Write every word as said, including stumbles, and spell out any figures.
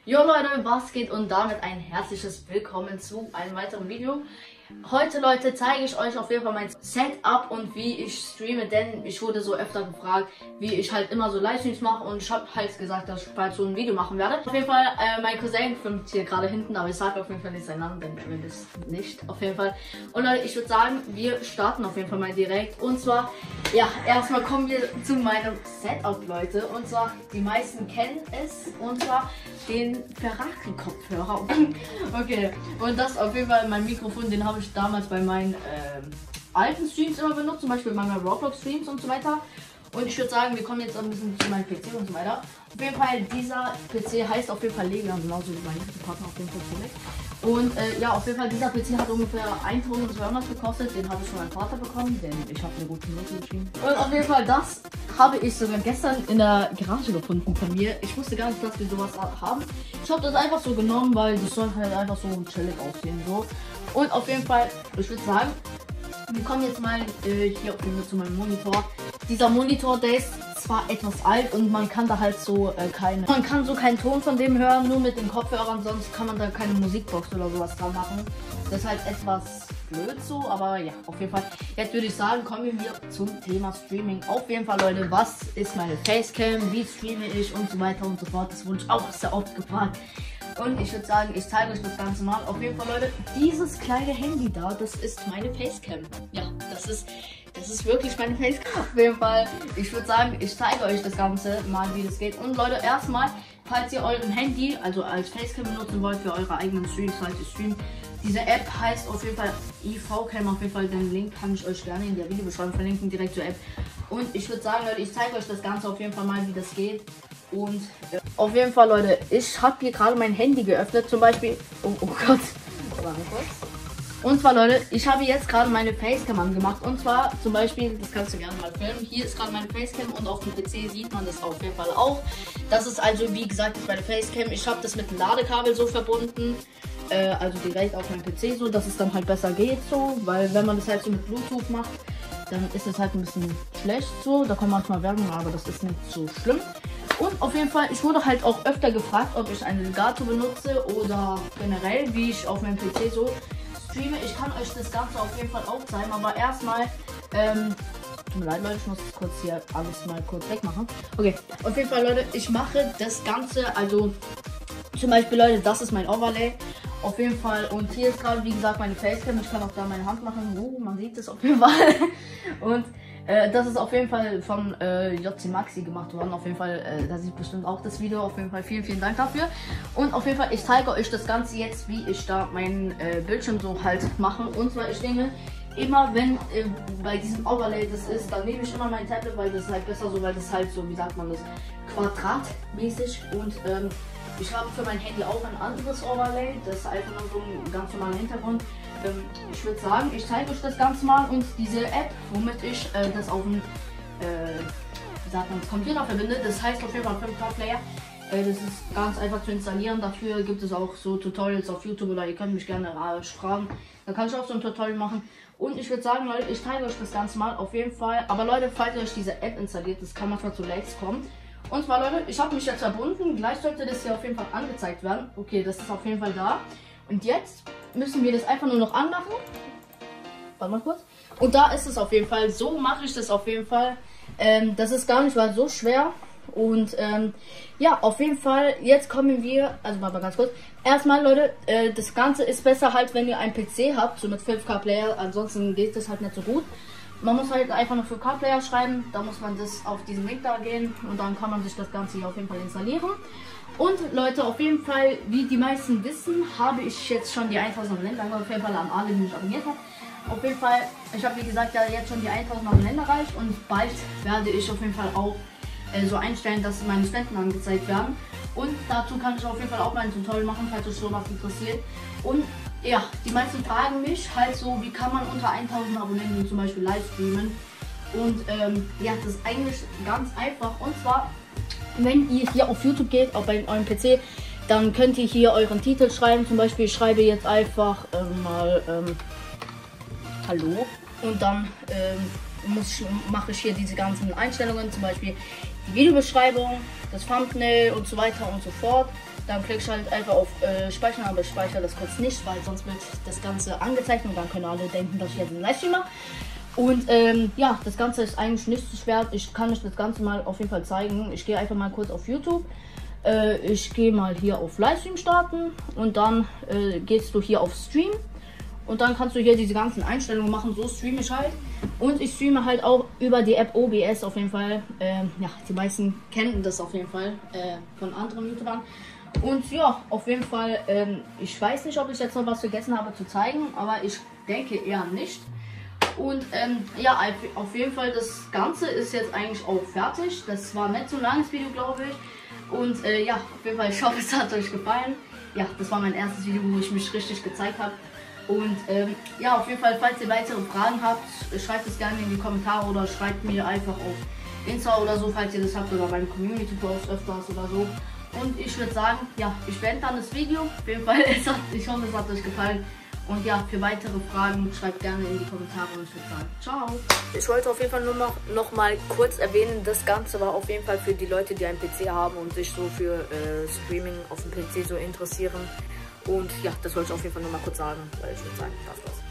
Jo Leute, was geht und damit ein herzliches Willkommen zu einem weiteren Video. Heute Leute zeige ich euch auf jeden Fall mein Setup und wie ich streame, denn ich wurde so öfter gefragt, wie ich halt immer so Livestreams mache und ich habe halt gesagt, dass ich bald so ein Video machen werde. Auf jeden Fall, äh, mein Cousin filmt hier gerade hinten, aber ich sage auf jeden Fall nicht seinen Namen, denn er will es nicht, auf jeden Fall. Und Leute, ich würde sagen, wir starten auf jeden Fall mal direkt und zwar, ja, erstmal kommen wir zu meinem Setup, Leute, und zwar, die meisten kennen es, und zwar den Ferrari-Kopfhörer. Okay, und das auf jeden Fall mein Mikrofon, den habe ich damals bei meinen ähm, alten Streams immer benutzt, zum Beispiel bei meinen Roblox-Streams und so weiter. Und ich würde sagen, wir kommen jetzt ein bisschen zu meinem P C und so weiter. Auf jeden Fall, dieser P C heißt auf jeden Fall Legion, genauso wie mein Partner auf jeden Fall Projekt. Und äh, ja, auf jeden Fall, dieser P C hat ungefähr eintausendzweihundert gekostet. Den habe ich von meinem Vater bekommen, denn ich habe eine gute Note geschrieben. Und auf jeden Fall, das habe ich sogar gestern in der Garage gefunden von mir. Ich wusste gar nicht, dass wir sowas haben. Ich habe das einfach so genommen, weil das soll halt einfach so chillig aussehen. So. Und auf jeden Fall, ich würde sagen, wir kommen jetzt mal äh, hier auf jeden Fall zu meinem Monitor. Dieser Monitor, der ist zwar etwas alt und man kann da halt so äh, keine, man kann so keinen Ton von dem hören, nur mit den Kopfhörern, sonst kann man da keine Musikbox oder sowas dran machen. Das ist halt etwas blöd so, aber ja, auf jeden Fall. Jetzt würde ich sagen, kommen wir zum Thema Streaming. Auf jeden Fall, Leute, was ist meine Facecam, wie streame ich und so weiter und so fort. Das wurde ich auch sehr oft gefragt. Und ich würde sagen, ich zeige euch das Ganze mal. Auf jeden Fall, Leute, dieses kleine Handy da, das ist meine Facecam. Ja, das ist, das ist wirklich meine Facecam. Auf jeden Fall, ich würde sagen, ich zeige euch das Ganze mal, wie das geht. Und Leute, erstmal, falls ihr euren Handy, also als Facecam benutzen wollt für eure eigenen Streams, falls ihr streamt, diese App heißt auf jeden Fall I V-Cam. Auf jeden Fall, den Link kann ich euch gerne in der Videobeschreibung verlinken, direkt zur App. Und ich würde sagen, Leute, ich zeige euch das Ganze auf jeden Fall mal, wie das geht. Und äh, auf jeden Fall, Leute, ich habe hier gerade mein Handy geöffnet, zum Beispiel. Oh, oh Gott. Und zwar, Leute, ich habe jetzt gerade meine Facecam angemacht. Und zwar zum Beispiel, das kannst du gerne mal filmen. Hier ist gerade meine Facecam und auf dem P C sieht man das auf jeden Fall auch. Das ist also, wie gesagt, das ist meine Facecam. Ich habe das mit dem Ladekabel so verbunden. Äh, also direkt auf meinem P C so, dass es dann halt besser geht so. Weil wenn man das halt so mit Bluetooth macht, dann ist es halt ein bisschen schlecht so. Da kommt manchmal Werbung, aber das ist nicht so schlimm. Und auf jeden Fall, ich wurde halt auch öfter gefragt, ob ich einen Elgato benutze oder generell, wie ich auf meinem P C so streame. Ich kann euch das Ganze auf jeden Fall auch zeigen, aber erstmal, ähm, tut mir leid, Leute, ich muss kurz hier alles mal kurz wegmachen. Okay, auf jeden Fall, Leute, ich mache das Ganze, also zum Beispiel, Leute, das ist mein Overlay. Auf jeden Fall, und hier ist gerade, wie gesagt, meine Facecam. Ich kann auch da meine Hand machen. Oh, man sieht es auf jeden Fall. Und äh, das ist auf jeden Fall von äh, J C Maxi gemacht worden. Auf jeden Fall, äh, da sieht bestimmt auch das Video. Auf jeden Fall vielen, vielen Dank dafür. Und auf jeden Fall, ich zeige euch das Ganze jetzt, wie ich da meinen äh, Bildschirm so halt mache. Und zwar, ich denke, immer wenn äh, bei diesem Overlay das ist, dann nehme ich immer mein Tablet, weil das ist halt besser so, weil das halt so, wie sagt man das, quadratmäßig und ähm, ich habe für mein Handy auch ein anderes Overlay, das ist einfach nur so ein ganz normaler Hintergrund. Ähm, ich würde sagen, ich zeige euch das Ganze mal und diese App, womit ich äh, das auf dem äh, wie sagt man, Computer verbinde, das heißt auf jeden Fall fünf K Player. Äh, das ist ganz einfach zu installieren, dafür gibt es auch so Tutorials auf YouTube oder ihr könnt mich gerne äh, fragen. Da kann ich auch so ein Tutorial machen. Und ich würde sagen, Leute, ich zeige euch das Ganze mal auf jeden Fall. Aber Leute, falls ihr euch diese App installiert, das kann manchmal zu Lags kommen. Und zwar, Leute, ich habe mich jetzt verbunden. Gleich sollte das hier auf jeden Fall angezeigt werden. Okay, das ist auf jeden Fall da. Und jetzt müssen wir das einfach nur noch anmachen. Warte mal kurz. Und da ist es auf jeden Fall. So mache ich das auf jeden Fall. Ähm, das ist gar nicht mal so schwer. Und ähm, ja, auf jeden Fall, jetzt kommen wir, also mal ganz kurz. Erstmal, Leute, äh, das Ganze ist besser halt, wenn ihr einen P C habt, so mit fünf K Player. Ansonsten geht das halt nicht so gut. Man muss halt einfach noch fünf K Player schreiben, da muss man das auf diesen Link da gehen und dann kann man sich das Ganze hier auf jeden Fall installieren. Und Leute, auf jeden Fall, wie die meisten wissen, habe ich jetzt schon die tausend Abonnenten, auf jeden Fall an alle, die mich abonniert haben. Auf jeden Fall, ich habe wie gesagt ja jetzt schon die tausend Abonnenten erreicht und bald werde ich auf jeden Fall auch äh, so einstellen, dass meine Spenden angezeigt werden. Und dazu kann ich auf jeden Fall auch mal ein Tutorial machen, falls euch sowas interessiert. Und ja, die meisten fragen mich halt so, wie kann man unter tausend Abonnenten zum Beispiel live streamen. Und ähm, ja, das ist eigentlich ganz einfach. Und zwar, wenn ihr hier auf YouTube geht, auch bei eurem P C, dann könnt ihr hier euren Titel schreiben. Zum Beispiel, ich schreibe jetzt einfach ähm, mal ähm, Hallo. Und dann ähm, muss ich, mache ich hier diese ganzen Einstellungen, zum Beispiel die Videobeschreibung, das Thumbnail und so weiter und so fort. dann klickst du halt einfach auf äh, Speichern, aber ich speichere das kurz nicht, weil sonst wird das Ganze angezeigt und dann können alle denken, dass ich jetzt einen Livestream mache. Und ähm, ja, das Ganze ist eigentlich nicht so schwer. Ich kann euch das Ganze mal auf jeden Fall zeigen. Ich gehe einfach mal kurz auf YouTube. Äh, ich gehe mal hier auf Livestream starten und dann äh, gehst du hier auf Stream. Und dann kannst du hier diese ganzen Einstellungen machen, so streame ich halt. Und ich streame halt auch über die App O B S auf jeden Fall. Ähm, ja, die meisten kennen das auf jeden Fall äh, von anderen YouTubern. Und ja, auf jeden Fall, ähm, ich weiß nicht, ob ich jetzt noch was vergessen habe zu zeigen, aber ich denke eher nicht. Und ähm, ja, auf jeden Fall, das Ganze ist jetzt eigentlich auch fertig. Das war nicht so ein langes Video, glaube ich. Und äh, ja, auf jeden Fall, ich hoffe, es hat euch gefallen. Ja, das war mein erstes Video, wo ich mich richtig gezeigt habe. Und ähm, ja, auf jeden Fall, falls ihr weitere Fragen habt, schreibt es gerne in die Kommentare oder schreibt mir einfach auf Insta oder so, falls ihr das habt, oder beim Community Post öfters oder so. Und ich würde sagen, ja, ich beende dann das Video. Auf jeden Fall, es hat, ich hoffe, es hat euch gefallen. Und ja, für weitere Fragen schreibt gerne in die Kommentare und ich würde sagen, ciao. Ich wollte auf jeden Fall nur noch, noch mal kurz erwähnen, das Ganze war auf jeden Fall für die Leute, die einen P C haben und sich so für äh, Streaming auf dem P C so interessieren. Und ja, das wollte ich auf jeden Fall nur mal kurz sagen, weil ich würde sagen, das war's.